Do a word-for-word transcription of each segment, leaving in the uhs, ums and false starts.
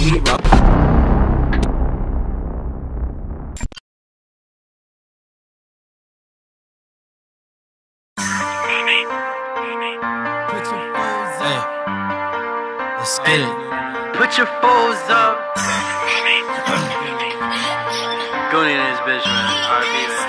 Hey, let's get it. Put your foes up. Goonie in this bitch, man. R I P, man.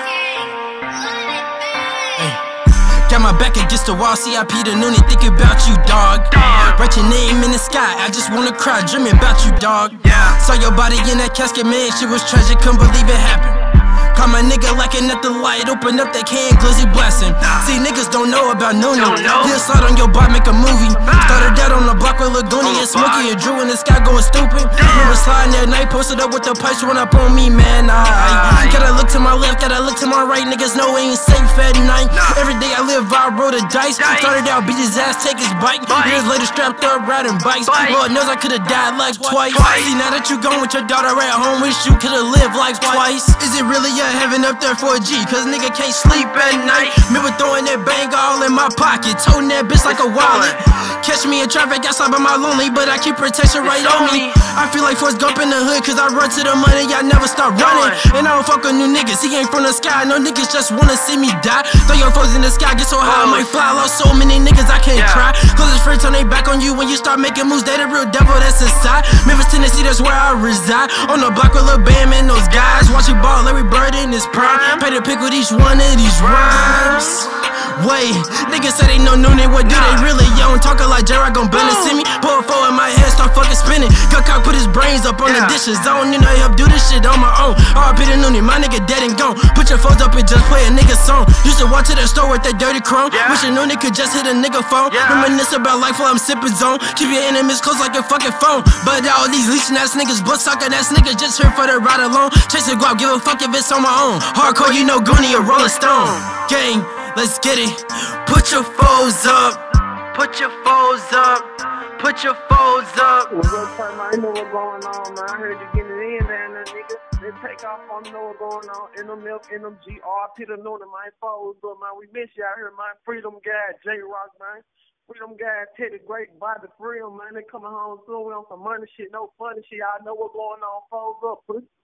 Got my back against the wall, C I P the Noonie, think about you, dog. Dog. Write your name in the sky, I just wanna cry, dreaming about you, dog. Yeah. Saw your body in that casket, man, shit was tragic, couldn't believe it happened. Caught my nigga lacking at the light, open up that can, glizzy blessing. See, niggas don't know about Noonie. He'll slide on your bot, make a movie. Started out on the block with Lagoonie and Smokey and Drew in the sky going stupid. Remember sliding that night, posted up with the pipes, run up on me, man. I gotta look to my left, gotta look to my right. Niggas know we ain't safe at night. Every day I live, I roll the dice. Started out, beat his ass, take his bike. Years later, strapped up, riding bikes. Lord knows I could've died like twice. See, now that you gone with your daughter at home, wish you could've lived life twice. Is it really a heaven up there for a G? Cause nigga can't sleep at night. Remember throwing that bang all in my pocket, toting that bitch like a wallet. Catch me in traffic outside by my lonely, but I keep protection right on me. I feel like Forrest Gump in the hood, cause I run to the money, I never stop running. And I don't fuck with new niggas, he ain't from the sky. No niggas just wanna see me die. Throw your foes in the sky, get so high I might fly. Lost so many niggas I can't cry. Cause it's free, turn they back on you when you start making moves. They the real devil that's inside. Memphis, Tennessee, that's where I reside. On the block with Lil Bam and those guys. Watch you ball, Larry Bird in his prime. Pay the pick with each one of these rhymes. Wait, niggas say they know Noonie, what do they really own? Talking like J-Rock gon' bend and see me. Pull a four in my head, start fucking spinning. Cut cock, put his brains up on the dishes. I don't need no help, do this shit on my own. R I P the Noonie, my nigga dead and gone. Put your phones up and just play a nigga song. Used to walk to the store with that dirty chrome. Wish a Noonie could just hit a nigga phone. Reminisce about life while I'm sipping zone. Keep your enemies close like your fucking phone. But all these leeching ass niggas, blood sucking ass niggas, just here for the ride alone. Chase a guap, give a fuck if it's on my own. Hardcore, you know Goonie or Rolling Stone. Gang, let's get it. Put your foes up. Put your foes up. Put your foes up. What's up, time? I know what's going on, man. I heard you getting it in there, that nigga. They take off on know what's going on. In them milk, in them G R, Peter Noonie, my foes, but man, we miss you out here, man. Freedom guy, J-Rock, man. Freedom guy, Teddy Great, Bobby Freedom, man. They coming home soon. We on some money shit, no funny shit. Y'all know what's going on, foes up.